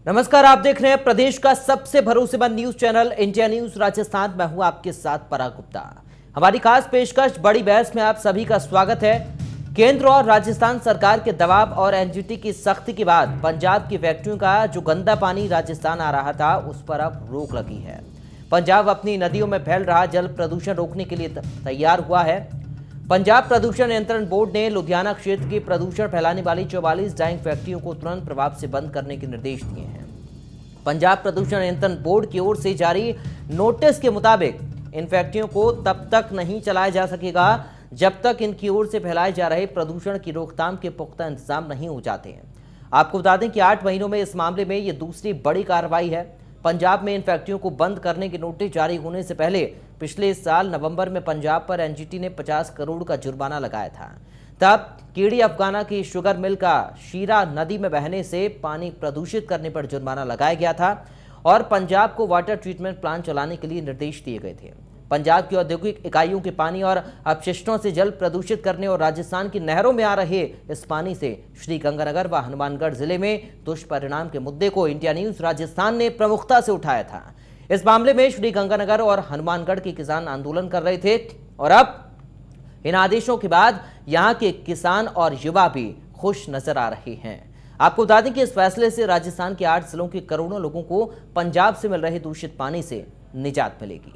नमस्कार, आप देख रहे हैं प्रदेश का सबसे भरोसेमंद news channel India news Rajasthan. मैं हूं आपके साथ पराग गुप्ता। हमारी खास पेशकश बड़ी बहस में आप सभी का स्वागत है। केंद्र और राजस्थान सरकार के दबाव और एनजीटी की सख्ती के बाद पंजाब की फैक्ट्रियों का जो गंदा पानी राजस्थान आ रहा था उस पर अब रोक लगी है। पंजाब अपनी नदियों में फैल रहा जल प्रदूषण रोकने के लिए तैयार हुआ है। पंजाब प्रदूषण नियंत्रण बोर्ड ने लुधियाना क्षेत्र की प्रदूषण फैलाने वाली 44 डाइंग फैक्ट्रियों को तुरंत प्रभाव से बंद करने के निर्देश दिए हैं। पंजाब प्रदूषण नियंत्रण बोर्ड की ओर से जारी नोटिस के मुताबिक इन फैक्ट्रियों को तब तक नहीं चलाया जा सकेगा जब तक इनकी ओर से फैलाए जा रहे प्रदूषण की रोकथाम के पुख्ता इंतजाम नहीं हो जाते हैं। आपको बता दें कि 8 महीनों में इस मामले में यह दूसरी बड़ी कार्रवाई है। पंजाब में इन फैक्ट्रियों को बंद करने की नोटिस जारी होने से पहले पिछले साल नवंबर में पंजाब पर एनजीटी ने 50 करोड़ का जुर्माना लगाया था। तब केडी अफगाना की शुगर मिल का शीरा नदी में बहने से पानी प्रदूषित करने पर जुर्माना लगाया गया था और पंजाब को वाटर ट्रीटमेंट प्लांट चलाने के लिए निर्देश दिए गए थे। पंजाब की औद्योगिक इकाइयों के पानी और अपशिष्टों से जल प्रदूषित करने और राजस्थान की नहरों में आ रहे इस पानी से श्रीगंगानगर व हनुमानगढ़ जिले में दुष्परिणाम के मुद्दे को इंडिया न्यूज राजस्थान ने प्रमुखता से उठाया था। इस मामले में श्रीगंगानगर और हनुमानगढ़ के किसान आंदोलन कर रहे थे और अब इन आदेशों के बाद यहां के किसान और युवा भी खुश नजर आ रहे हैं। आपको बता दें कि इस फैसले से राजस्थान के 8 जिलों के करोड़ों लोगों को पंजाब से मिल रहे दूषित पानी से निजात मिलेगी।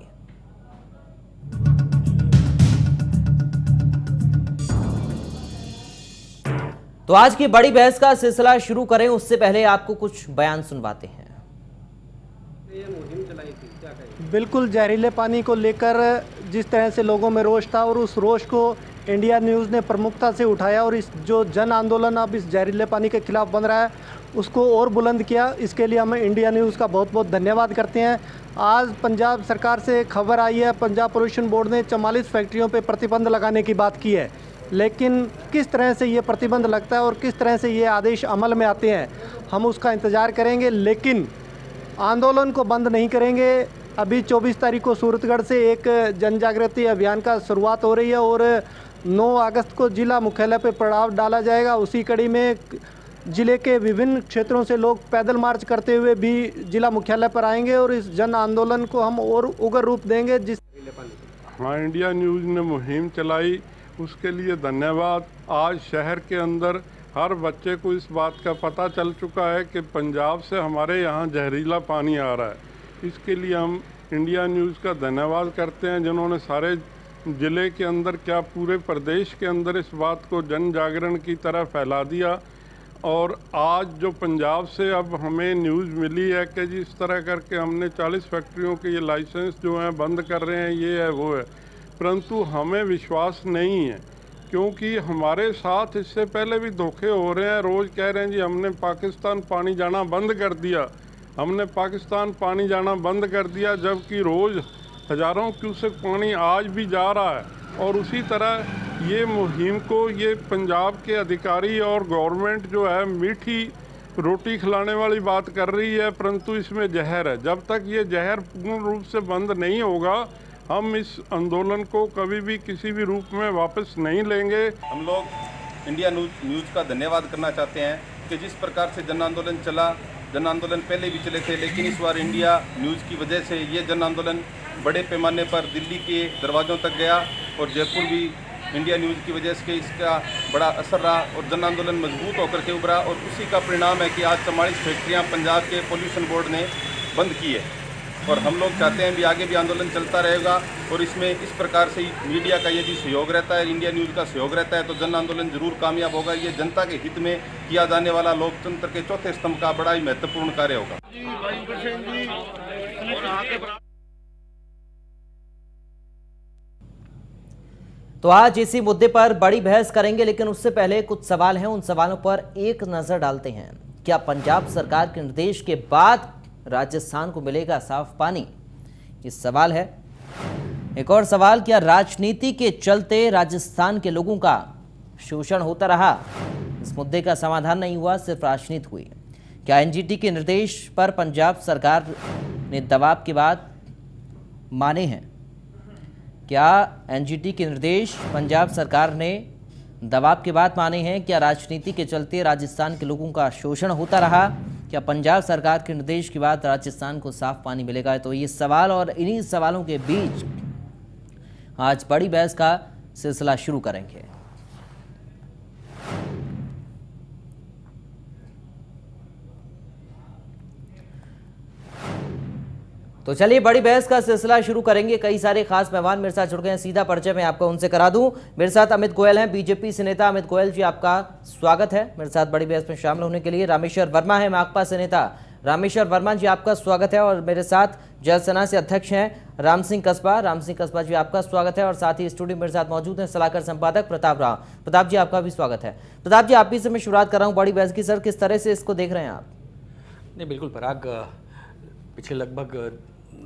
तो आज की बड़ी बहस का सिलसिला शुरू करें उससे पहले आपको कुछ बयान सुनवाते हैं। बिल्कुल जहरीले पानी को लेकर जिस तरह से लोगों में रोष था और उस रोष को इंडिया न्यूज़ ने प्रमुखता से उठाया और इस जो जन आंदोलन अब इस जहरीले पानी के खिलाफ बन रहा है उसको और बुलंद किया। इसके लिए हम इंडिया न्यूज़ का बहुत बहुत धन्यवाद करते हैं। आज पंजाब सरकार से खबर आई है, पंजाब पोल्यूशन बोर्ड ने 44 फैक्ट्रियों पे प्रतिबंध लगाने की बात की है, लेकिन किस तरह से ये प्रतिबंध लगता है और किस तरह से ये आदेश अमल में आते हैं हम उसका इंतज़ार करेंगे, लेकिन आंदोलन को बंद नहीं करेंगे। अभी 24 तारीख को सूरतगढ़ से एक जन जागृति अभियान का शुरुआत हो रही है और 9 अगस्त को जिला मुख्यालय पर पड़ाव डाला जाएगा। उसी कड़ी में जिले के विभिन्न क्षेत्रों से लोग पैदल मार्च करते हुए भी जिला मुख्यालय पर आएंगे और इस जन आंदोलन को हम और उग्र रूप देंगे। हाँ, इंडिया न्यूज़ ने मुहिम चलाई, उसके लिए धन्यवाद। आज शहर के अंदर हर बच्चे को इस बात का पता चल चुका है कि पंजाब से हमारे यहाँ जहरीला पानी आ रहा है। इसके लिए हम इंडिया न्यूज़ का धन्यवाद करते हैं जिन्होंने सारे ज़िले के अंदर क्या पूरे प्रदेश के अंदर इस बात को जन जागरण की तरह फैला दिया। और आज जो पंजाब से अब हमें न्यूज़ मिली है कि जी इस तरह करके हमने 40 फैक्ट्रियों के ये लाइसेंस जो हैं बंद कर रहे हैं, ये है वो है, परंतु हमें विश्वास नहीं है क्योंकि हमारे साथ इससे पहले भी धोखे हो रहे हैं। रोज़ कह रहे हैं जी हमने पाकिस्तान पानी जाना बंद कर दिया, हमने पाकिस्तान पानी जाना बंद कर दिया, जबकि रोज़ हज़ारों क्यूसेक पानी आज भी जा रहा है। और उसी तरह ये मुहिम को ये पंजाब के अधिकारी और गवर्नमेंट जो है मीठी रोटी खिलाने वाली बात कर रही है, परंतु इसमें जहर है। जब तक ये जहर पूर्ण रूप से बंद नहीं होगा हम इस आंदोलन को कभी भी किसी भी रूप में वापस नहीं लेंगे। हम लोग इंडिया न्यूज़ का धन्यवाद करना चाहते हैं कि जिस प्रकार से जन आंदोलन चला, जन आंदोलन पहले भी चले थे, लेकिन इस बार इंडिया न्यूज़ की वजह से ये जन आंदोलन बड़े पैमाने पर दिल्ली के दरवाज़ों तक गया और जयपुर भी इंडिया न्यूज़ की वजह से इसका बड़ा असर रहा और जन आंदोलन मजबूत होकर के उभरा। और उसी का परिणाम है कि आज 44 फैक्ट्रियाँ पंजाब के पोल्यूशन बोर्ड ने बंद की है और हम लोग चाहते हैं भी आगे भी आंदोलन चलता रहेगा। और इसमें इस प्रकार से मीडिया का यदि सहयोग रहता है, इंडिया न्यूज़ का सहयोग रहता है तो जन आंदोलन जरूर कामयाब होगा। ये जनता के हित में किया जाने वाला लोकतंत्र के चौथे स्तंभ का बड़ा ही महत्वपूर्ण कार्य होगा। तो आज इसी मुद्दे पर बड़ी बहस करेंगे, लेकिन उससे पहले कुछ सवाल हैं। उन सवालों पर एक नजर डालते हैं। क्या पंजाब सरकार के निर्देश के बाद राजस्थान को मिलेगा साफ पानी? ये सवाल है। एक और सवाल, क्या राजनीति के चलते राजस्थान के लोगों का शोषण होता रहा? इस मुद्दे का समाधान नहीं हुआ, सिर्फ राजनीति हुई। क्या एनजीटी के निर्देश पर पंजाब सरकार ने दबाव के बाद माने हैं? क्या एनजीटी के निर्देश पंजाब सरकार ने दबाव के बाद माने हैं? क्या राजनीति के चलते राजस्थान के लोगों का शोषण होता रहा? क्या पंजाब सरकार के निर्देश के बाद राजस्थान को साफ पानी मिलेगा? तो ये सवाल और इन्हीं सवालों के बीच आज बड़ी बहस का सिलसिला शुरू करेंगे। तो चलिए बड़ी बहस का सिलसिला शुरू करेंगे। कई सारे खास मेहमान मेरे साथ जुड़ गए हैं, सीधा परिचय मैं आपको उनसे करा दूं। मेरे साथ अमित गोयल हैं, बीजेपी से नेता। अमित गोयल जी, आपका स्वागत है मेरे साथ बड़ी बहस में शामिल होने के लिए। रामेश्वर वर्मा है, माकपा से नेता। रामेश्वर वर्मा जी, आपका स्वागत है। और मेरे साथ जल सेना से अध्यक्ष हैं राम सिंह कस्बा। राम सिंह कस्बा जी, आपका स्वागत है। और साथ ही स्टूडियो मेरे साथ मौजूद हैं सलाहकार संपादक प्रताप राव। प्रताप जी, आपका भी स्वागत है। प्रताप जी, आप ही से मैं शुरुआत कर रहा हूँ बड़ी बहस की। सर, किस तरह से इसको देख रहे हैं आप? नहीं, बिल्कुल पराग, पिछले लगभग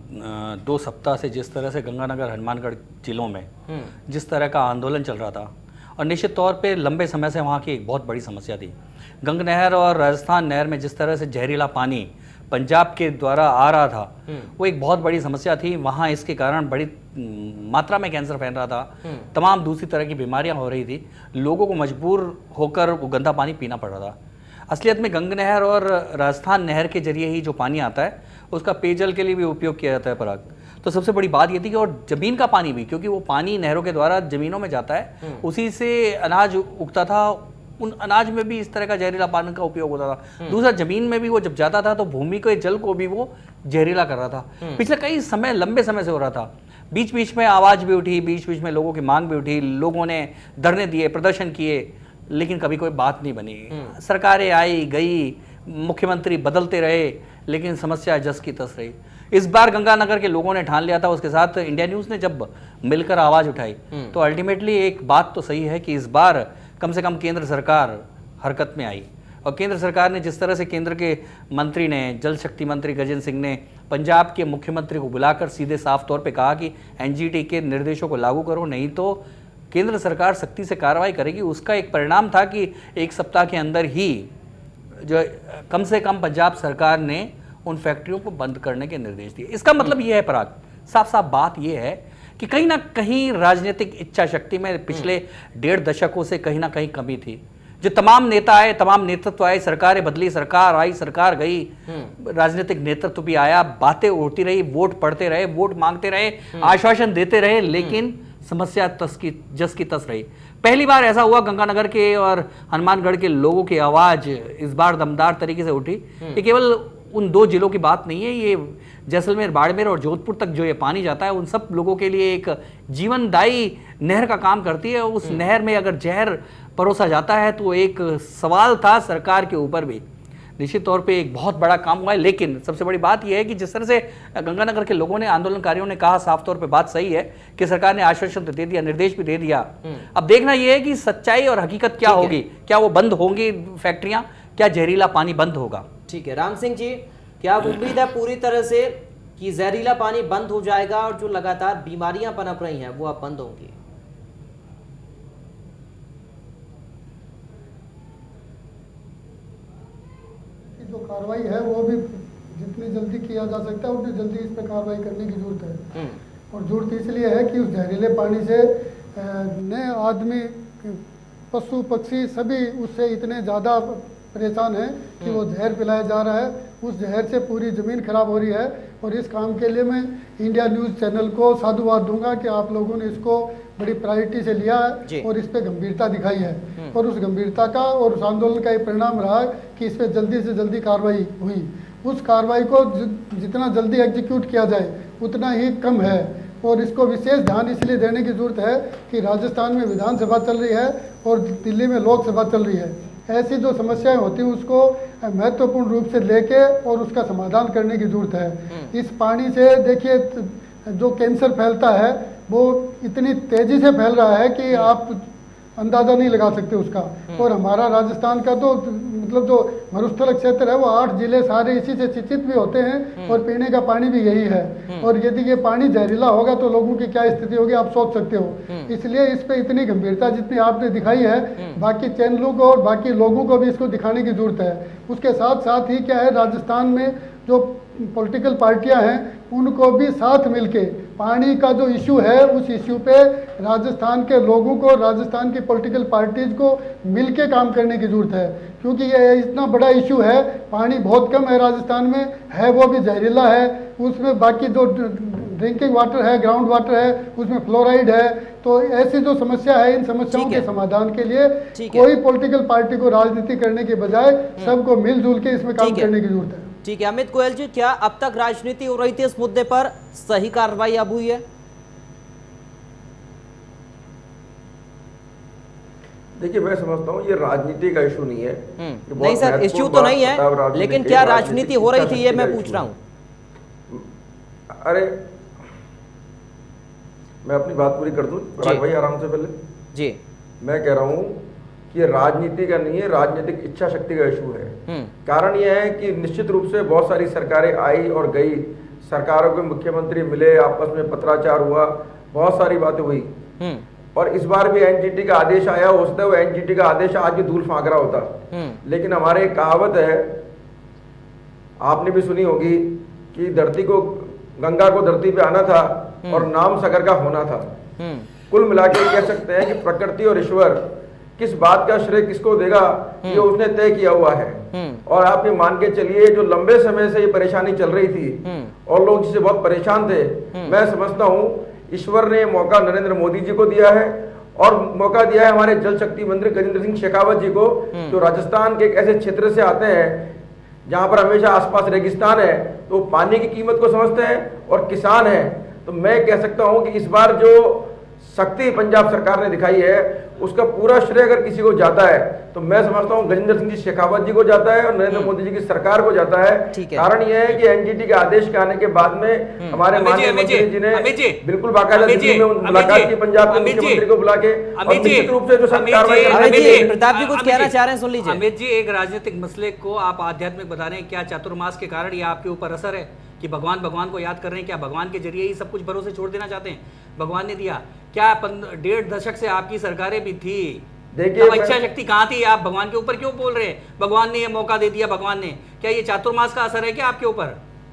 2 सप्ताह से जिस तरह से गंगानगर हनुमानगढ़ जिलों में जिस तरह का आंदोलन चल रहा था, और निश्चित तौर पे लंबे समय से वहाँ की एक बहुत बड़ी समस्या थी। गंगा नहर और राजस्थान नहर में जिस तरह से जहरीला पानी पंजाब के द्वारा आ रहा था, वो एक बहुत बड़ी समस्या थी। वहाँ इसके कारण बड़ी मात्रा में कैंसर फैल रहा था, तमाम दूसरी तरह की बीमारियाँ हो रही थी। लोगों को मजबूर होकर वो गंदा पानी पीना पड़ रहा था। असलियत में गंगा नहर और राजस्थान नहर के जरिए ही जो पानी आता है उसका पेयजल के लिए भी उपयोग किया जाता है पराग। तो सबसे बड़ी बात ये थी कि और जमीन का पानी भी, क्योंकि वो पानी नहरों के द्वारा जमीनों में जाता है, उसी से अनाज उगता था, उन अनाज में भी इस तरह का जहरीला पानी का उपयोग होता था। दूसरा, जमीन में भी वो जब जाता था तो भूमि के जल को भी वो जहरीला कर रहा था। पिछले कई समय, लंबे समय से हो रहा था। बीच बीच में आवाज़ भी उठी, बीच बीच में लोगों की मांग भी उठी, लोगों ने धरने दिए, प्रदर्शन किए, लेकिन कभी कोई बात नहीं बनी। सरकारें आई गई, मुख्यमंत्री बदलते रहे, लेकिन समस्या जस की तस रही। इस बार गंगानगर के लोगों ने ठान लिया था, उसके साथ इंडिया न्यूज़ ने जब मिलकर आवाज़ उठाई, तो अल्टीमेटली एक बात तो सही है कि इस बार कम से कम केंद्र सरकार हरकत में आई। और केंद्र सरकार ने जिस तरह से, केंद्र के मंत्री ने, जल शक्ति मंत्री गजेंद्र सिंह ने पंजाब के मुख्यमंत्री को बुलाकर सीधे साफ तौर पर कहा कि एनजीटी के निर्देशों को लागू करो, नहीं तो केंद्र सरकार सख्ती से कार्रवाई करेगी। उसका एक परिणाम था कि 1 सप्ताह के अंदर ही जो कम से कम पंजाब सरकार ने उन फैक्ट्रियों को बंद करने के निर्देश दिए। इसका मतलब ये है पराग, साफ साफ बात ये है कि कहीं ना कहीं राजनीतिक इच्छा शक्ति में पिछले 1.5 दशकों से कहीं ना कहीं कमी थी। जो तमाम नेता आए, तमाम नेतृत्व आए, सरकारें बदली, सरकार आई, सरकार गई, राजनीतिक नेतृत्व भी आया, बातें उड़ती रही, वोट पड़ते रहे, वोट मांगते रहे, आश्वासन देते रहे, लेकिन समस्या जस की तस रही। पहली बार ऐसा हुआ गंगानगर के और हनुमानगढ़ के लोगों की आवाज़ इस बार दमदार तरीके से उठी। ये केवल उन 2 जिलों की बात नहीं है, ये जैसलमेर, बाड़मेर और जोधपुर तक जो ये पानी जाता है, उन सब लोगों के लिए एक जीवनदायी नहर का काम करती है। उस नहर में अगर जहर परोसा जाता है तो एक सवाल था सरकार के ऊपर भी। निश्चित तौर पे एक बहुत बड़ा काम हुआ है, लेकिन सबसे बड़ी बात यह है कि जिस तरह से गंगानगर के लोगों ने, आंदोलनकारियों ने कहा, साफ तौर पे बात सही है कि सरकार ने आश्वासन तो दे दिया, निर्देश भी दे दिया। अब देखना यह है कि सच्चाई और हकीकत क्या होगी। क्या वो बंद होंगी फैक्ट्रियां, क्या जहरीला पानी बंद होगा? ठीक है राम सिंह जी, क्या उम्मीद है पूरी तरह से कि जहरीला पानी बंद हो जाएगा और जो लगातार बीमारियां पनप रही हैं वो अब बंद होंगी? जो कार्रवाई है वो भी जितनी जल्दी किया जा सकता है उतनी जल्दी इस पर कार्रवाई करने की जरूरत है। और जरूरत इसलिए है कि उस जहरीले पानी से नए आदमी, पशु पक्षी सभी उससे इतने ज़्यादा परेशान हैं कि वो जहर पिलाया जा रहा है। उस जहर से पूरी ज़मीन खराब हो रही है। और इस काम के लिए मैं इंडिया न्यूज़ चैनल को साधुवाद दूंगा कि आप लोगों ने इसको बड़ी प्रायोरिटी से लिया है और इस पे गंभीरता दिखाई है। और उस गंभीरता का और उस आंदोलन का ये परिणाम रहा कि इस पे जल्दी से जल्दी कार्रवाई हुई। उस कार्रवाई को जितना जल्दी एग्जीक्यूट किया जाए उतना ही कम है। और इसको विशेष ध्यान इसलिए देने की ज़रूरत है कि राजस्थान में विधानसभा चल रही है और दिल्ली में लोकसभा चल रही है। ऐसी जो समस्याएं होती हैं उसको महत्वपूर्ण रूप से लेके और उसका समाधान करने की ज़रूरत है। इस पानी से देखिए जो कैंसर फैलता है वो इतनी तेज़ी से फैल रहा है कि आप अंदाज़ा नहीं लगा सकते उसका। और हमारा राजस्थान का तो मतलब जो मरुस्थल क्षेत्र है वो 8 जिले सारे इसी से सिंचित भी होते हैं और पीने का पानी भी यही है। और यदि ये पानी जहरीला होगा तो लोगों की क्या स्थिति होगी आप सोच सकते हो। इसलिए इस पे इतनी गंभीरता जितनी आपने दिखाई है बाकी चैनलों को और बाकी लोगों को भी इसको दिखाने की जरूरत है। उसके साथ साथ ही क्या है, राजस्थान में जो पॉलिटिकल पार्टियां हैं उनको भी साथ मिलके पानी का जो इशू है उस इशू पे राजस्थान के लोगों को, राजस्थान की पॉलिटिकल पार्टीज को मिलके काम करने की ज़रूरत है, क्योंकि ये इतना बड़ा इशू है। पानी बहुत कम है राजस्थान में, है वो भी जहरीला है, उसमें बाकी जो ड्रिंकिंग वाटर है, ग्राउंड वाटर है, उसमें फ्लोराइड है। तो ऐसी जो समस्या है, इन समस्याओं के समाधान के लिए कोई पॉलिटिकल पार्टी को राजनीति करने के बजाय सबको मिलजुल के इसमें काम करने की जरूरत है। ठीक है अमित गोयल जी, क्या अब तक राजनीति हो रही थी इस मुद्दे पर, सही कार्रवाई अब हुई है? देखिए, मैं समझता हूँ ये राजनीति का इशू नहीं है। नहीं सर, इश्यू तो नहीं है, लेकिन क्या राजनीति हो रही थी ये मैं पूछ रहा हूँ। अरे मैं अपनी बात पूरी कर दूं पराग भाई, आराम से पहले जी। मैं कह रहा हूं कि राजनीति का नहीं है, राजनीतिक इच्छा शक्ति का इशू है। कारण यह है कि निश्चित रूप से बहुत सारी सरकारें आई और गई, सरकारों के मुख्यमंत्री मिले, आपस में पत्राचार हुआ, बहुत सारी बातें हुई, और इस बार भी एनजीटी का आदेश आया। हो सकता है वो एनजीटी का आदेश आज भी धूल फांक रहा होता, लेकिन हमारे एक कहावत है, आपने भी सुनी होगी, कि धरती को, गंगा को धरती पे आना था और नाम सागर का होना था। कुल मिलाकर कह सकते हैं कि प्रकृति और ईश्वर किस बात का श्रेय किसको देगा ये उसने तय किया हुआ है। और आप ये मान के चलिए, जो लंबे समय से ये परेशानी चल रही थी और लोग जिससे बहुत परेशान थे, मैं समझता हूँ ईश्वर ने मौका नरेंद्र मोदी जी को दिया है और मौका दिया है हमारे जल शक्ति मंत्री गजेंद्र सिंह शेखावत जी को, जो राजस्थान के एक ऐसे क्षेत्र से आते हैं जहां पर हमेशा आसपास रेगिस्तान है, तो पानी की कीमत को समझते हैं और किसान है। तो मैं कह सकता हूं कि इस बार जो शक्ति पंजाब सरकार ने दिखाई है उसका पूरा श्रेय अगर किसी को जाता है तो मैं समझता हूं गजेंद्र सिंह जी शेखावत जी को जाता है और नरेंद्र मोदी जी की सरकार को जाता है। कारण यह है कि एनजीटी के आदेश के आने के बाद में हमारे माननीय मंत्री जी ने बिल्कुल बाकायदा दिल्ली में मुलाकात की पंजाब के मुख्यमंत्री को बुला के, और निश्चित रूप से जो सरकार, प्रताप जी कुछ कहना चाह रहे हैं, सुन लीजिए। अमित जी, एक राजनीतिक मसले को आप आध्यात्मिक बता रहे हैं, क्या चातुर्मास के कारण ये आपके ऊपर असर है कि भगवान को याद कर रहे हैं? क्या भगवान के जरिए ही सब कुछ भरोसे छोड़ देना चाहते हैं? भगवान ने दिया क्या? 1.5 दशक से आपकी सरकारें भी थी, देखिए इच्छा शक्ति कहाँ थी? आप भगवान के ऊपर क्यों बोल रहे हैं? भगवान ने ये मौका दे दिया, भगवान ने, क्या ये चातुर्मास का असर है क्या आपके ऊपर?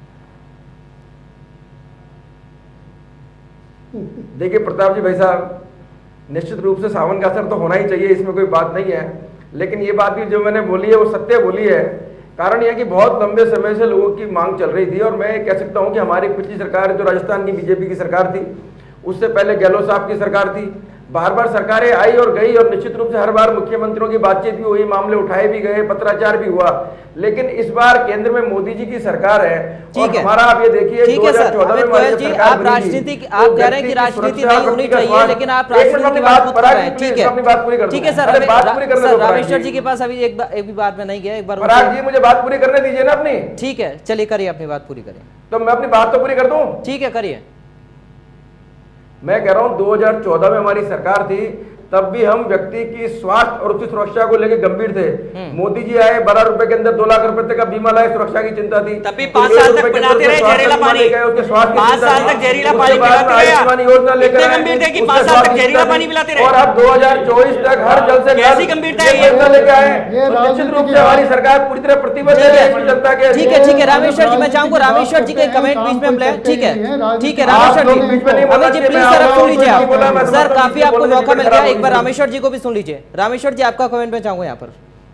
देखिए प्रताप जी भाई साहब, निश्चित रूप से सावन का असर तो होना ही चाहिए, इसमें कोई बात नहीं है, लेकिन ये बात भी जो मैंने बोली है वो सत्य बोली है। कारण यह कि बहुत लंबे समय से लोगों की मांग चल रही थी, और मैं कह सकता हूं कि हमारी पिछली सरकार जो राजस्थान की बीजेपी की सरकार थी, उससे पहले गहलोत साहब की सरकार थी, बार बार सरकारें आई और गई, और निश्चित रूप से हर बार मुख्यमंत्रियों की बातचीत भी हुई, मामले उठाए भी गए, पत्राचार भी हुआ, लेकिन इस बार केंद्र में मोदी जी की सरकार है। और हमारा आप ये देखिए, ठीक है सर, अमित गोयल जी, आप राजनीति, आप कह रहे हैं कि राजनीति नहीं होनी चाहिए, लेकिन आप राजनीति की बात कर रहे हैं। ठीक है, ठीक है सर, रामेश्वर जी के पास अभी एक भी बात में नहीं गया, एक बार पराग जी मुझे बात पूरी करने दीजिए ना अपनी। ठीक है, चलिए करिए, अपनी बात पूरी करिए। तो मैं अपनी बात तो पूरी कर दूं। ठीक है, करिए। मैं कह रहा हूं 2014 में हमारी सरकार थी, तब भी हम व्यक्ति की स्वास्थ्य और उसकी सुरक्षा को लेकर गंभीर थे। मोदी जी आए, 12 रुपए के अंदर 2 लाख रुपए तक का बीमा लाए, सुरक्षा की चिंता थी। तब भी 5 साल तक पिलाते रहे जहरीला पानी, 5 साल तक जहरीला पानी पिलाते रहे, आयुष्मान योजना लेकर गंभीर थे कि 5 साल तक जहरीला पानी पिलाते रहे, और अब 2024 तक हर जल से कैसी गंभीरता है ये लेके आए। निश्चित रूप से हमारी सरकार पूरी तरह प्रतिबद्ध है जनता के। ठीक है, ठीक है रामेश्वर जी, मैं चाहूंगा रामेश्वर जी के कमेंट बीच में ले। ठीक है, ठीक है रामेश्वर जी, अमित जी प्लीज सर सुन लीजिए आप, सर काफी आपको मौका मिल गया, एक बार रामेश्वर जी को भी सुन लीजिए। रामेश्वर जी आपका कमेंट में चाहूंगा यहाँ पर।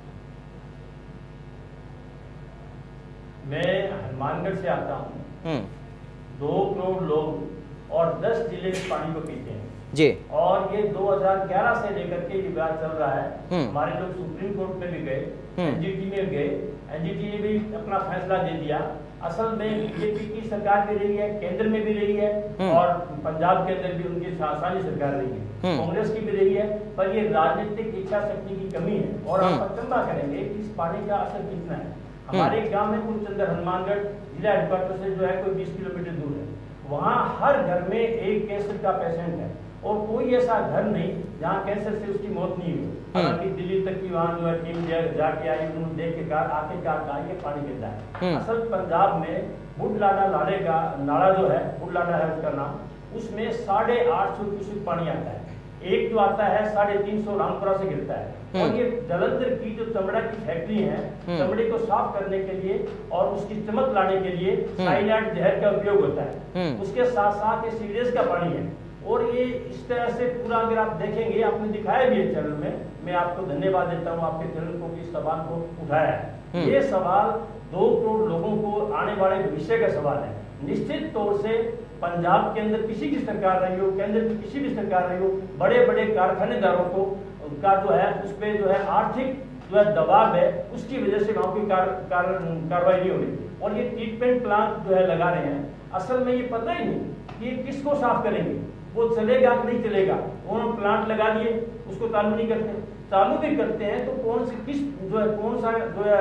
मैं हनुमानगढ़ से आता हूँ, 2 करोड़ लोग और 10 जिले इस पानी को पीते हैं जी, और ये 2011 से लेकर के ये विवाद चल रहा है। हमारे लोग सुप्रीम कोर्ट में भी गए, एनजीटी में गए, एनजीटी ने भी अपना फैसला दे दिया। असल में बीजेपी की सरकार भी रही है, केंद्र में भी रही है, और पंजाब के अंदर भी उनकी साझी सरकार रही है, कांग्रेस की भी रही है, पर ये राजनीतिक इच्छा शक्ति की कमी है। और आप अचंभा करेंगे कि इस पानी का असर कितना है। हमारे गांव में कुलचंदर हनुमानगढ़ जिला हेडक्वार्टर से जो है कोई 20 किलोमीटर दूर है, वहाँ हर घर में एक कैंसर का पेशेंट है, और कोई ऐसा घर नहीं जहाँ कैंसर से उसकी मौत नहीं हुई। हालांकि दिल्ली तक की वहाँ जो है टीम जाके आई, उन्होंने देख के कहा आखिरकार कहा ये पानी गिरता है। असल पंजाब में बुढ़लाडा नाले का नाला जो है, बुढ़लाडा है उसका नाम, उसमें 850 क्यूसेक पानी आता है, एक जो आता है 350 रामपुरा से गिरता है। और ये जलंधर की जो चमड़ा की फैक्ट्री है, चमड़े को साफ करने के लिए और उसकी चमक लाने के लिए साइनाइड जहर का उपयोग होता है। उसके साथ साथ ये सीवरेज का पानी है। और ये इस तरह से पूरा अगर आप देखेंगे, आपने दिखाया भी है चैनल में, मैं आपको धन्यवाद देता हूँ आपके चैनल को इस सवाल को उठाया है। ये सवाल 2 करोड़ लोगों को आने वाले भविष्य का सवाल है। निश्चित तौर से पंजाब के अंदर किसी की सरकार रही हो, केंद्र की किसी भी सरकार रही हो, बड़े बड़े कारखानेदारों को का जो है उस पर जो है आर्थिक जो है दबाव है, उसकी वजह से वहाँ की कार्रवाई नहीं हो रही। और ये ट्रीटमेंट प्लांट जो है लगा रहे हैं, असल में ये पता ही नहीं कि किसको साफ करेंगे, वो चलेगा कि नहीं चलेगा। उन्होंने प्लांट लगा दिए, उसको चालू नहीं करते, चालू भी करते हैं तो कौन सी किस जो है कौन सा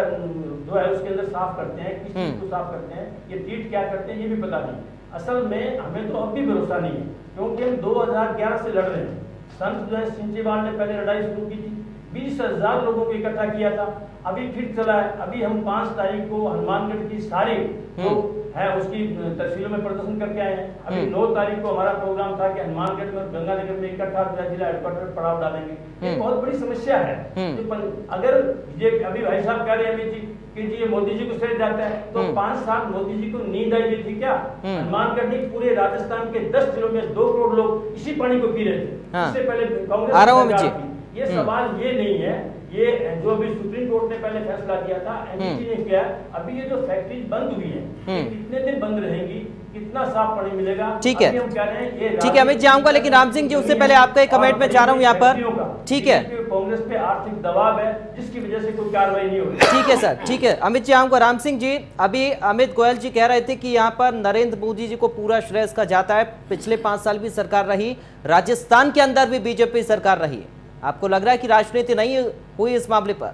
जो है उसके अंदर साफ करते हैं, किस चीज को साफ करते हैं, ये ट्रीट क्या करते हैं, ये भी पता नहीं। असल में हमें तो अब भी भरोसा नहीं है, क्योंकि हम 2011 से लड़ रहे हैं। संत जो है सिंचेवाल ने पहले लड़ाई शुरू की थी, 20,000 लोगों को इकट्ठा किया था, अभी फिर चला है। अभी हम 5 तारीख को हनुमानगढ़ की सारी जो है उसकी तहसीलों में प्रदर्शन करके आए हैं। अभी 9 तारीख को हमारा प्रोग्राम था कि हनुमानगढ़ में गंगानगर में इकट्ठा जिला हेडक्वार्टर पड़ाव डालेंगे। ये बहुत बड़ी समस्या है। अगर ये अभी भाई साहब कह रहे हैं अमित जी कि जी ये मोदी जी को श्रेय जाता है, तो 5 साल मोदी जी को नींद आई हुई थी क्या? हनुमानगढ़ नहीं, पूरे राजस्थान के 10 जिलों में 2 करोड़ लोग इसी पानी को पी रहे थे। इससे पहले कांग्रेस ये सवाल ये नहीं है, ये जो अभी सुप्रीम कोर्ट ने पहले फैसला दिया था, एनजीटी ने किया। अभी ये जो फैक्ट्रीज बंद हुई है, कितने दिन बंद रहेंगी, कितना साफ पानी मिलेगा? ठीक है, हम कह रहे हैं ठीक है अमित जी आऊंगा, लेकिन राम सिंह जी उससे पहले आपका एक कमेंट में चाह रहा हूँ यहाँ पर। ठीक है, कांग्रेस पे आर्थिक दबाव है जिसकी वजह से कोई कार्रवाई नहीं हो रही। ठीक है सर, ठीक है अमित जी आऊंगा। राम सिंह जी, अभी अमित गोयल जी कह रहे थे कि यहाँ पर नरेंद्र मोदी जी को पूरा श्रेय इसका जाता है। पिछले 5 साल भी सरकार रही, राजस्थान के अंदर भी बीजेपी सरकार रही, आपको लग रहा है कि राजनीति नहीं हुई इस मामले पर?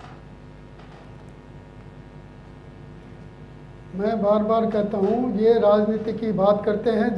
मैं बार बार कहता हूँ, ये राजनीति की बात करते हैं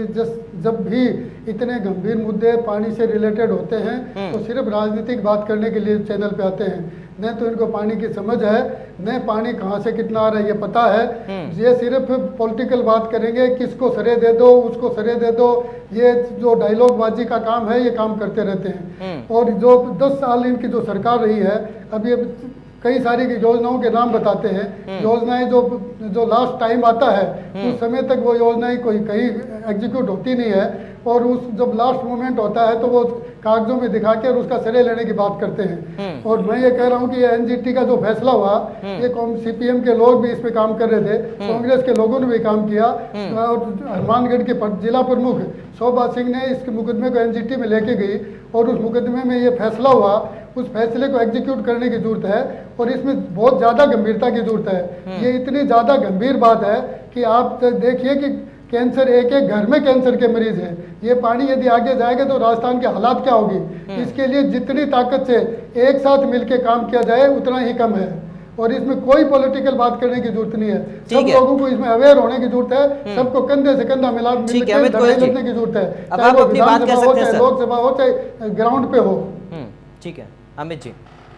जब भी इतने गंभीर मुद्दे पानी से रिलेटेड होते हैं तो सिर्फ राजनीतिक बात करने के लिए चैनल पे आते हैं। न तो इनको पानी की समझ है, न पानी कहाँ से कितना आ रहा है ये पता है। ये सिर्फ पॉलिटिकल बात करेंगे, किसको सरे दे दो, उसको सरे दे दो, ये जो डायलॉग बाजी का काम है ये काम करते रहते हैं। और जो 10 साल इनकी जो सरकार रही है, अभी कई सारी योजनाओं के नाम बताते हैं। योजनाएं जो लास्ट टाइम आता है उस समय तक वो योजनाएं कोई कहीं एग्जीक्यूट होती नहीं है, और उस जब लास्ट मोमेंट होता है तो वो कागजों में दिखा के और उसका श्रेय लेने की बात करते हैं। और मैं ये कह रहा हूँ कि ये एनजीटी का जो फैसला हुआ, ये सीपीएम के लोग भी इस पे काम कर रहे थे, कांग्रेस के लोगों ने भी काम किया। और हनुमानगढ़ के जिला प्रमुख शोभा सिंह ने इस मुकदमे को एनजीटी में लेके गई और उस मुकदमे में ये फैसला हुआ। उस फैसले को एग्जीक्यूट करने की जरूरत है और इसमें बहुत ज़्यादा गंभीरता की जरूरत है। ये इतनी ज़्यादा गंभीर बात है कि आप देखिए कि कैंसर एक घर में कैंसर के मरीज हैं। ये पानी यदि आगे जाएगा तो राजस्थान के हालात क्या होगी? इसके लिए जितनी ताकत से एक साथ मिलकर काम किया जाए उतना ही कम है, और इसमें कोई पॉलिटिकल बात करने की जरूरत नहीं है। सब लोगों को इसमें अवेयर होने की जरूरत है, सबको कंधे से कंधा मिला लगने की जरूरत है, चाहे वो विधानसभा हो, चाहे लोकसभा हो, चाहे ग्राउंड पे हो। ठीक है अमित जी।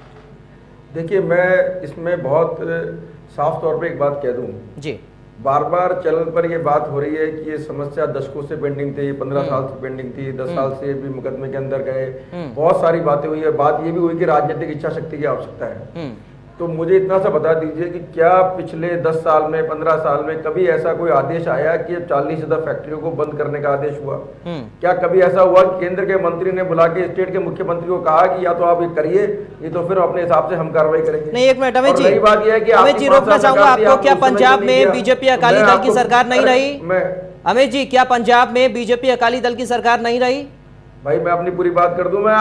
देखिए, मैं इसमें बहुत साफ तौर पे एक बात कह दूं जी, बार बार चैनल पर ये बात हो रही है कि ये समस्या दशकों से पेंडिंग थी, 15 साल से पेंडिंग थी, 10 साल से भी मुकदमे के अंदर गए, बहुत सारी बातें हुई है। बात ये भी हुई कि राजनीतिक इच्छा शक्ति की आवश्यकता है। तो मुझे इतना सा बता दीजिए कि क्या पिछले 10 साल में, 15 साल में कभी ऐसा कोई आदेश आया कि 40,000 फैक्ट्रियों को बंद करने का आदेश हुआ? क्या कभी ऐसा हुआ कि केंद्र के मंत्री ने बुला के स्टेट के मुख्यमंत्री को कहा कि या तो आप ये करिए, ये तो फिर अपने हिसाब से हम कार्रवाई करेंगे? नहीं, एक मिनट अमित जी, यही बात यह है कि अमित जी रोकना चाहूंगा आपको। क्या पंजाब में बीजेपी अकाली दल की सरकार नहीं रही? अमित जी, क्या पंजाब में बीजेपी अकाली दल की सरकार नहीं रही? भाई मैं अपनी पूरी बात कर दूं, मैं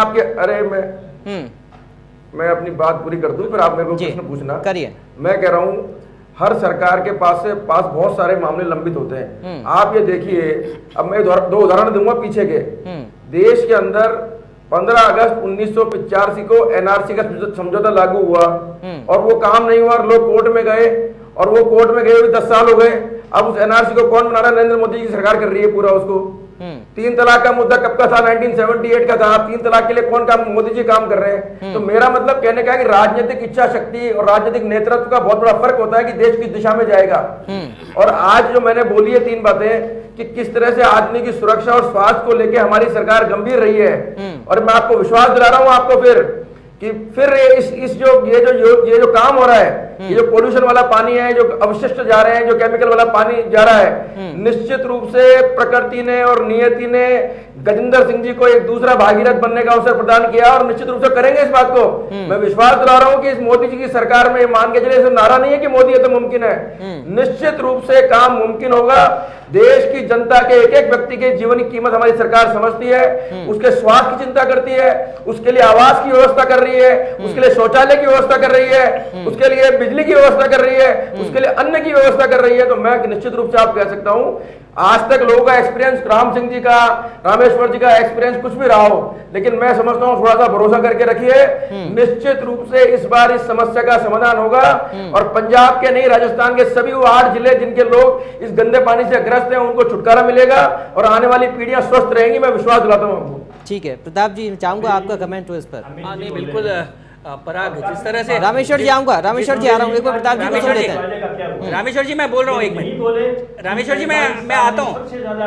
आपके मैं अपनी बात पूरी कर दूं, फिर आप मेरे को प्रश्न पूछना करिए। मैं कह रहा हूं, हर सरकार के पास बहुत सारे मामले लंबित होते हैं। आप ये देखिए, अब मैं 2 उदाहरण दूंगा पीछे के। देश के अंदर 15 अगस्त 1985 को एनआरसी का समझौता लागू हुआ और वो काम नहीं हुआ, लोग कोर्ट में गए, और वो कोर्ट में गए हुए 10 साल हो गए। अब उस एनआरसी को कौन बना रहा है? नरेंद्र मोदी की सरकार कर रही है पूरा उसको। 3 तलाक का मुद्दा कब का था? 1978 का था। 3 तलाक के लिए कौन काम? मोदी जी काम कर रहे हैं। तो मेरा मतलब कहने का है कि राजनीतिक इच्छा शक्ति और राजनीतिक नेतृत्व का बहुत बड़ा फर्क होता है कि देश किस दिशा में जाएगा। और आज जो मैंने बोली है 3 बातें कि किस तरह से आदमी की सुरक्षा और स्वास्थ्य को लेकर हमारी सरकार गंभीर रही है। और मैं आपको विश्वास दिला रहा हूं आपको फिर ये जो काम हो रहा है, ये जो पोल्यूशन वाला पानी है, जो अवशिष्ट जा रहे हैं, जो केमिकल वाला पानी जा रहा है, निश्चित रूप से प्रकृति ने और नियति ने गजेंद्र सिंह जी को एक दूसरा भागीरथ बनने का अवसर प्रदान किया और निश्चित रूप से करेंगे इस बात को। मैं विश्वास दिला रहा हूं कि इस मोदी जी की सरकार में मान के चले, नारा नहीं है कि मोदी है तो मुमकिन है, निश्चित रूप से काम मुमकिन होगा। देश की जनता के एक एक व्यक्ति के जीवन की कीमत हमारी सरकार समझती है, उसके स्वास्थ्य की चिंता करती है, उसके लिए आवास की व्यवस्था कर रही है, उसके लिए शौचालय की व्यवस्था कर रही है, उसके लिए बिजली की व्यवस्था कर रही है, उसके लिए अन्न की व्यवस्था कर रही है। तो मैं निश्चित रूप से आप कह सकता हूं, आज तक लोगों का एक्सपीरियंस, राम सिंह जी का, रामेश्वर जी का एक्सपीरियंस कुछ भी रहा हो, लेकिन मैं समझता हूं थोड़ा सा भरोसा करके रखिए, निश्चित रूप से इस बार इस समस्या का समाधान होगा। और पंजाब के नहीं, राजस्थान के सभी 8 जिले जिनके लोग इस गंदे पानी से ग्रस्त हैं, उनको छुटकारा मिलेगा और आने वाली पीढ़ियां स्वस्थ रहेंगी, मैं विश्वास दिलाता हूं आपको। ठीक है प्रताप जी, चाहूंगा आपका कमेंट हो इस पर। नहीं बिल्कुल पराग, जिस तरह से रामेश्वर जी आऊंगा, रामेश्वर जी आ रहा हूँ, एक बार प्रताप जी को सुन लेते हैं। रामेश्वर जी मैं बोल रहा हूँ, एक मिनट रामेश्वर जी मैं आता हूँ।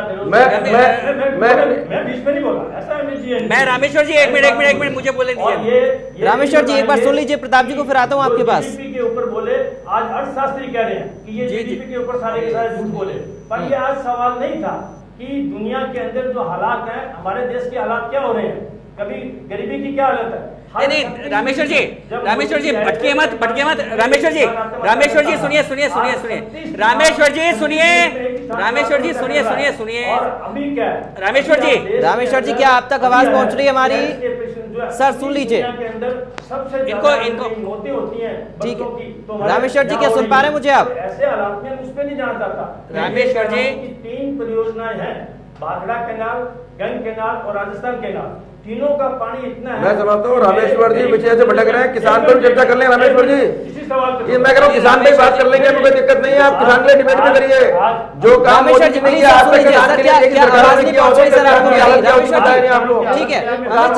मैं बीच में नहीं बोला, ऐसा मैं रामेश्वर जी एक मिनट मुझे बोले दीजिए। रामेश्वर जी एक बार सुन लीजिए प्रताप जी को, फिर आता हूँ आपके पास। जीडीपी के ऊपर बोले, आज अर्थशास्त्री कह रहे हैं कि ये जीडीपी के ऊपर सारे के सारे झूठ बोले, पर ये आज सवाल नहीं था कि दुनिया के अंदर जो हालात हैं, हमारे देश के हालात क्या हो रहे हैं, कभी गरीबी की क्या हालत है। नहीं रामेश्वर जी भटके मत रामेश्वर जी सुनिए और अभी क्या है रामेश्वर जी क्या आप तक आवाज पहुंच रही है हमारी? सर सुन लीजिए, सबसे इनको मौतें होती हैं ठीक बच्चों की। है। तो रामेश्वर जी क्या सुन पा रहे हैं मुझे आप? ऐसे हालात में उस पर नहीं जाना चाहता। रामेश्वर जी 3 परियोजनाएं हैं, भाखड़ा कैनाल, गंग कैनाल और राजस्थान कैनाल, तीनों का पानी इतना है। मैं समझता हूँ रामेश्वर जी विषय से भटक रहे हैं, किसान पर चर्चा कर लें रामेश्वर जी। ये मैं कह रहा हूँ किसान पे बात कर लेंगे, हमें कोई दिक्कत नहीं है, आप किसान के लिए डिबेट में करिए। जो काम मोदी जी ने किया आज तक किसान के लिए एक सरकार ने किया, उसकी हालत क्या होगी बताइए आप लोग। ठीक है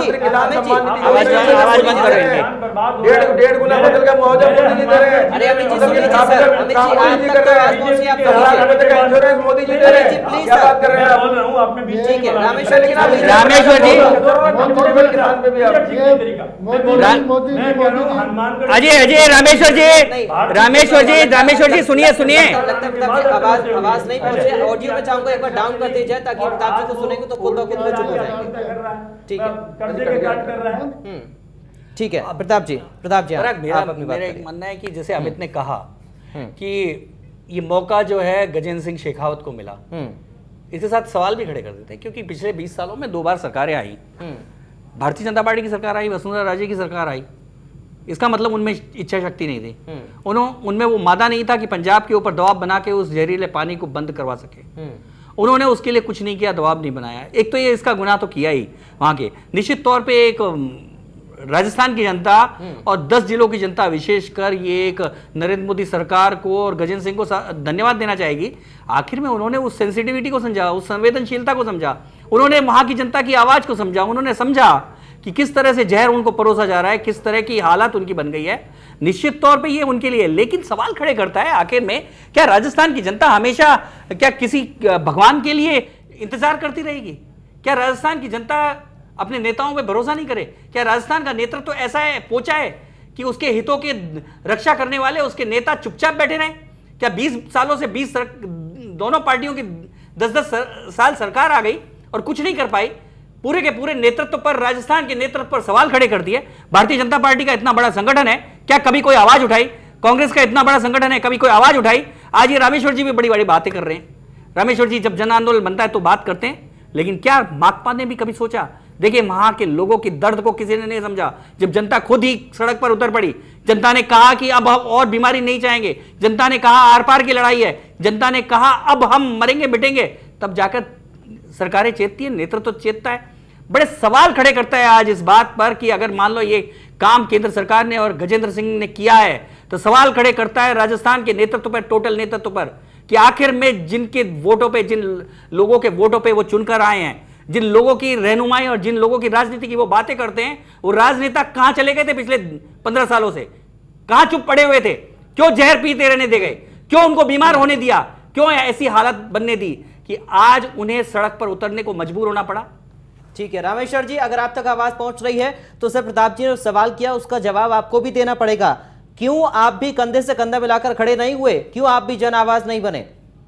आवाज बंद कर रहे हैं। 1.5 गुना फसल का मुआवजा मोदी जी दे रहे हैं। अरे अमित जी सुनिए सर, अमित जी आज तक तो आवाज पहुंची आप इंश्योरेंस मोदी जी दे रहे हैं, प्लीज क्या बात कर रहे हैं आप? बोल रहा हूँ आपने बीच ठीक है में रामेश्वर जी रामेश्वर जी किसान पे भी आप अजय रामेश्वर जी सुनिए लगता है प्रताप जी आवाज नहीं पहुंच रही। ऑडियो में चाहूंगा एक बार डाउन कर दीजिए ताकि प्रताप जी को सुनेंगे तो खुद ब खुद में चुप हो जाएंगे। ठीक है कर्जे के काट कर रहा है। ठीक है प्रताप जी आप अपनी बात मेरा एक करें। मानना है कि जैसे अमित ने कहा कि ये मौका जो है गजेंद्र सिंह शेखावत को मिला, इसके साथ सवाल भी खड़े कर देते हैं क्योंकि पिछले 20 सालों में 2 बार सरकारें आई, भारतीय जनता पार्टी की सरकार आई, वसुंधरा राजे की सरकार आई। इसका मतलब उनमें इच्छा शक्ति नहीं थी, उनमें वो मादा नहीं था कि पंजाब के ऊपर दबाव बना के उस जहरीले पानी को बंद करवा सके। उन्होंने उसके लिए कुछ नहीं किया, दबाव नहीं बनाया। एक तो ये इसका गुनाह तो किया ही वहां के, निश्चित तौर पे एक राजस्थान की जनता और 10 जिलों की जनता विशेषकर ये एक नरेंद्र मोदी सरकार को और गजेंद्र सिंह को धन्यवाद देना चाहेगी। आखिर में उन्होंने उस सेंसिटिविटी को समझा, उस संवेदनशीलता को समझा, उन्होंने वहां की जनता की आवाज को समझा, उन्होंने समझा कि किस तरह से जहर उनको परोसा जा रहा है, किस तरह की हालत उनकी बन गई है। निश्चित तौर पे ये उनके लिए, लेकिन सवाल खड़े करता है आखिर में क्या राजस्थान की जनता हमेशा क्या किसी भगवान के लिए इंतजार करती रहेगी? क्या राजस्थान की जनता अपने नेताओं पे भरोसा नहीं करे? क्या राजस्थान का नेतृत्व तो ऐसा है, पोचा है कि उसके हितों की रक्षा करने वाले उसके नेता चुपचाप बैठे रहे? क्या 20 सालों से दोनों पार्टियों की 10-10 साल सरकार आ गई और कुछ नहीं कर पाई? पूरे के पूरे नेतृत्व पर, राजस्थान के नेतृत्व पर सवाल खड़े कर दिए। भारतीय जनता पार्टी का इतना बड़ा संगठन है, क्या कभी कोई आवाज उठाई? कांग्रेस का इतना बड़ा संगठन है, कभी कोई आवाज उठाई? आज ये रामेश्वर जी भी बड़ी बड़ी बातें कर रहे हैं। रामेश्वर जी जब जन आंदोलन बनता है तो बात करते हैं, लेकिन क्या माकपा ने भी कभी सोचा? देखिए वहां के लोगों की दर्द को किसी ने नहीं समझा। जब जनता खुद ही सड़क पर उतर पड़ी, जनता ने कहा कि अब हम और बीमारी नहीं चाहेंगे, जनता ने कहा आर पार की लड़ाई है, जनता ने कहा अब हम मरेंगे मिटेंगे, तब जाकर सरकारें चेतती है, नेतृत्व चेतता है। बड़े सवाल खड़े करता है आज इस बात पर कि अगर मान लो ये काम केंद्र सरकार ने और गजेंद्र सिंह ने किया है तो सवाल खड़े करता है राजस्थान के नेतृत्व पर, टोटल नेतृत्व पर, कि आखिर में जिनके वोटों पे, जिन लोगों के वोटों पे वो चुनकर आए हैं, जिन लोगों की रहनुमाई और जिन लोगों की राजनीति की वो बातें करते हैं, वो राजनेता कहां चले गए थे पिछले 15 सालों से? कहां चुप पड़े हुए थे? क्यों जहर पीते रहने दे गए? क्यों उनको बीमार होने दिया? क्यों ऐसी हालत बनने दी? कि आज उन्हें सड़क पर उतरने को मजबूर होना पड़ा। ठीक है रामेश्वर जी, अगर आप तक आवाज पहुंच रही है तो सर प्रताप जी ने सवाल किया, उसका जवाब आपको भी देना पड़ेगा। क्यों आप भी कंधे से कंधा मिलाकर खड़े नहीं हुए? क्यों आप भी जन आवाज नहीं बने?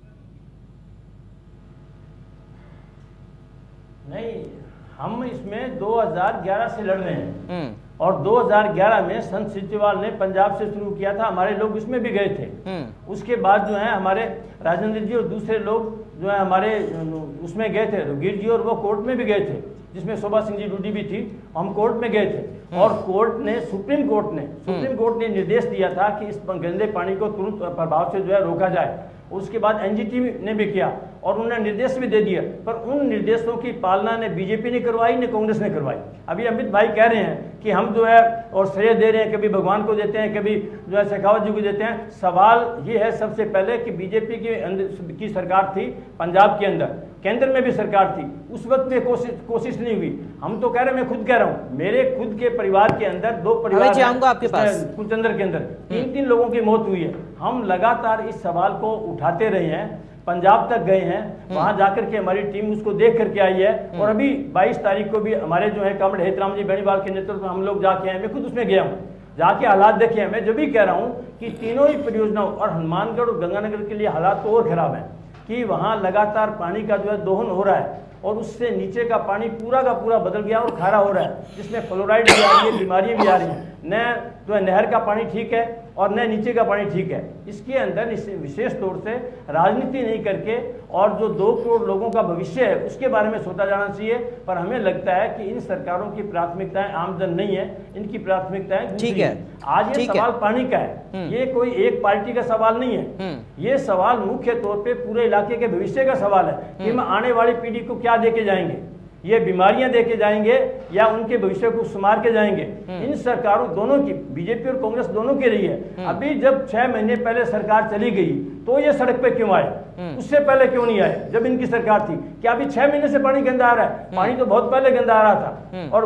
नहीं, हम इसमें 2011 से लड़ रहे हैं और 2011 में संत सीचेवाल ने पंजाब से शुरू किया था, हमारे लोग इसमें भी गए थे। उसके बाद जो है हमारे राजेंद्र जी और दूसरे लोग जो है हमारे उसमें गए थे, गिर जी, और वो कोर्ट में भी गए थे, जिसमें शोभा सिंह जी डूडी भी थी। हम कोर्ट में गए थे और कोर्ट ने सुप्रीम कोर्ट ने निर्देश दिया था कि इस गंदे पानी को तुरंत प्रभाव से जो है रोका जाए। उसके बाद एनजीटी ने भी किया और उन्होंने निर्देश भी दे दिया, पर उन निर्देशों की पालना ने बीजेपी ने करवाई, ने कांग्रेस ने करवाई। अभी अमित भाई कह रहे हैं कि हम जो है और श्रेय दे रहे हैं, कभी भगवान को देते हैं, कभी जो है शेखावत जी को देते हैं। सवाल ये है सबसे पहले कि बीजेपी की सरकार थी पंजाब के अंदर, केंद्र में भी सरकार थी, उस वक्त में कोशिश नहीं हुई। हम तो कह रहे हैं, मैं खुद कह रहा हूँ, मेरे खुद के परिवार के अंदर 2 परिवार आपके पास कुलचंद्र के अंदर 3 लोगों की मौत हुई है। हम लगातार इस सवाल को उठाते रहे हैं, पंजाब तक गए हैं, वहां जाकर के हमारी टीम उसको देख करके आई है और अभी 22 तारीख को भी हमारे जो है कमल हेतराम जी बेनीवाल के नेतृत्व में हम लोग जाके आए। मैं खुद उसमें गया हूँ, जाके हालात देखे हैं। मैं जो भी कह रहा हूँ कि तीनों ही परियोजनाओं और हनुमानगढ़ और गंगानगर के लिए हालात तो और खराब हैं कि वहाँ लगातार पानी का जो है दोहन हो रहा है और उससे नीचे का पानी पूरा का पूरा बदल गया और खारा हो रहा है, जिसमें फ्लोराइड भी आ रही है, बीमारियां भी आ रही हैं। न जो है नहर का पानी ठीक है और न नीचे का पानी ठीक है। इसके अंदर विशेष तौर से राजनीति नहीं करके और जो 2 करोड़ लोगों का भविष्य है उसके बारे में सोचा जाना चाहिए। पर हमें लगता है कि इन सरकारों की प्राथमिकताएं आमजन नहीं है, इनकी प्राथमिकताएं दूसरी है। आज ये सवाल पानी का है, ये कोई एक पार्टी का सवाल नहीं है, ये सवाल मुख्य तौर पे पूरे इलाके के भविष्य का सवाल है कि हम आने वाली पीढ़ी को क्या देके जाएंगे, ये बीमारियां देके जाएंगे या उनके भविष्य को सुमार के जाएंगे। इन सरकारों दोनों की, बीजेपी और कांग्रेस दोनों के रही है। अभी जब 6 महीने पहले सरकार चली गई तो ये सड़क पे क्यों आए, उससे पहले क्यों नहीं आए जब इनकी सरकार थी? क्या अभी 6 महीने से पानी गंदा आ रहा है? पानी तो बहुत पहले गंदा आ रहा था और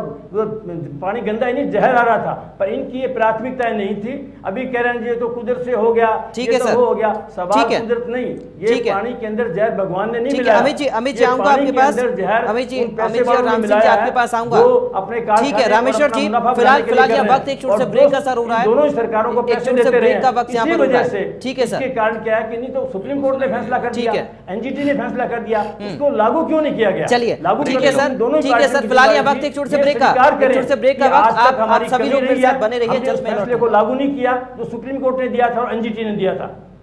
पानी गंदा ही नहीं, जहर आ रहा था, पर इनकी ये प्राथमिकताएं नहीं थी। अभी कह रहे हैं ये तो कुदरत से हो गया, ये तो हो गया। सवाल कुदरत नहीं, ये पानी के अंदर जहर भगवान ने नहीं मिलाया। अमित जी आऊंगा आपके पास, अमित जी और राम सिंह जी आपके पास आऊंगा। ठीक है रामेश्वर जी, फिलहाल यह वक्त एक छोटे से ब्रेक का असर हो रहा है, दोनों सरकारों को पैसे देते रहे ब्रेक का वक्त यहाँ पर वजह से। ठीक है सर, इसके कारण क्या है कि नहीं तो सुप्रीम कोर्ट ने फैसला कर दिया, एनजीटी ने फैसला कर दिया, उसको लागू क्यों नहीं किया गया? चलिए लागू ठीक है सर, ठीक है सर, फिलहाल यह वक्त एक छोटे से ब्रेक का वक्त, आप सभी लोग मेरे साथ बने रहिए। फैसले को लागू नहीं किया जो सुप्रीम कोर्ट ने दिया था और एनजीटी ने दिया था।